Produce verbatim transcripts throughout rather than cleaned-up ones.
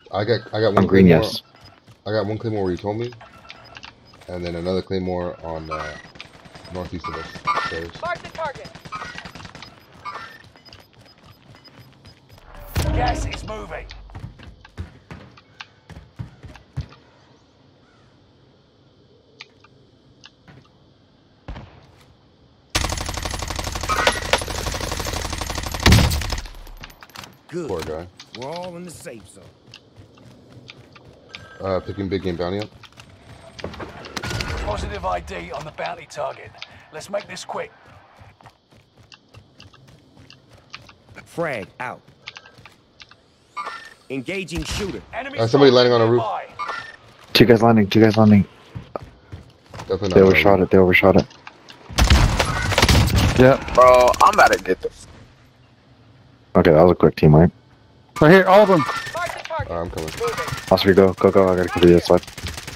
I got I got one On green, claymore. yes. I got one claymore where you told me, and then another claymore on uh, northeast of us. Stairs. Mark the target. Gas is moving. Good. Poor guy. We're all in the safe zone. Uh, picking big game bounty up. Positive I D on the bounty target. Let's make this quick. Frag out. Engaging shooter. Enemy Uh, somebody soldier landing on a roof. nearby. Two guys landing. Two guys landing. Definitely not. They on a overshot roof. it. They overshot it. Yep. Bro, I'm about to get this. Okay, that was a quick team, right? Right here, all of them. Mark the target. Alright, I'm coming. Moving. Oscar, go, go, go. I gotta cover this side.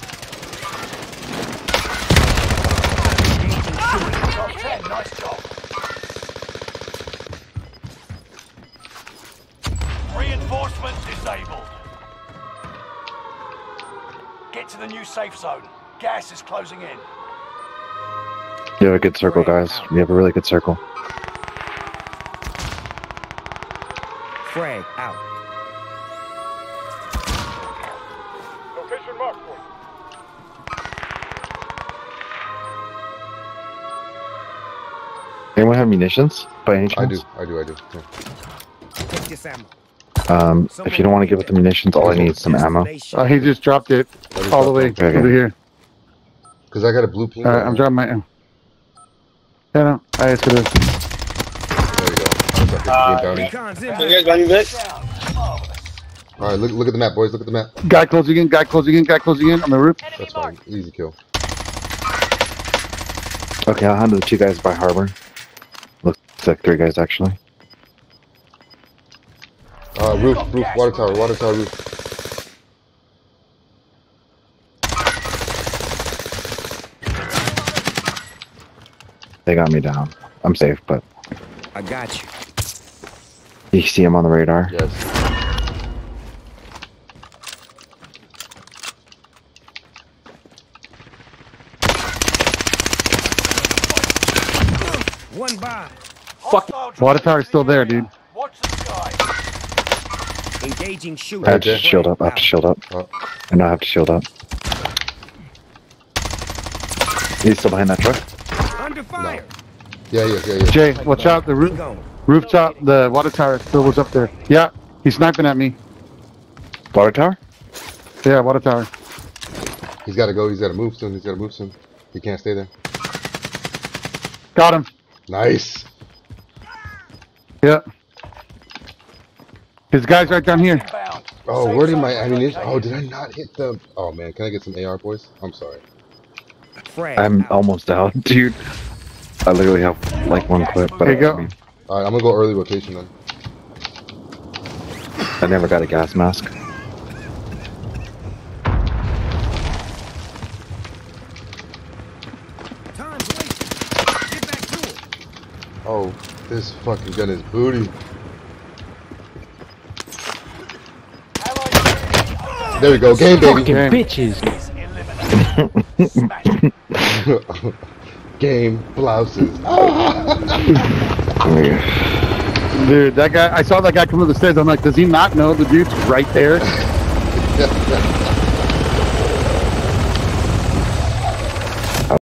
Top ten, nice job. Reinforcements disabled. Get to the new safe zone. Gas is closing in. You have a good circle, guys. We have a really good circle. Frag out. Location marked for. Anyone have munitions by any I do. chance? I do. I do. Yeah. Take this ammo. Um, if you don't want to give it the munitions, all I need is some ammo. Uh, he just dropped it all the way Okay. over here. Because I got a blue ping. Alright, I'm dropping my. Yeah, no. I just gonna. There you go. That's our big game bounty. Recon's You in. guys got me back? Down. Marvelous. All right, look look at the map, boys. Look at the map. Guy closing in. Guy closing in. Guy closing in on the roof. Enemy That's fine. marked. Easy kill. Okay, I'll handle the two guys by harbor. Looks like three guys actually. Uh, roof, roof, water tower, water tower, roof. They got me down. I'm safe, but I got you. you see him on the radar. Yes. One by. Hostile Water dropping tower's still there, dude. Watch the sky. Engaging I shooter. have to shield up. I have to shield up. Oh. I know I have to shield up. He's still behind that truck. Under fire. Yeah, yeah, yeah, yeah. Jay, watch out. The Keep roof, going. rooftop, the water tower still was up there. Yeah, he's sniping at me. Water tower? Yeah, water tower. He's got to go. He's got to move soon. He's got to move soon. He can't stay there. Got him. Nice. Yeah. His guy's right down here. Inbound. Oh, Safe where did zone my ammunition? relocated. Oh, did I not hit the? Oh man, can I get some A R, boys? I'm sorry. Frag I'm out. almost out, dude. I literally have like one clip, but Here you I, go. mean, All right, I'm gonna go early rotation then. I never got a gas mask. Time's wasted. Get back to it. Oh, this fucking gun is booty. Allied There we go. Game, baby. Fucking is eliminated. Smash it. Game blouses. Dude, that guy, I saw that guy come up the stairs. I'm like, does he not know the dude's right there?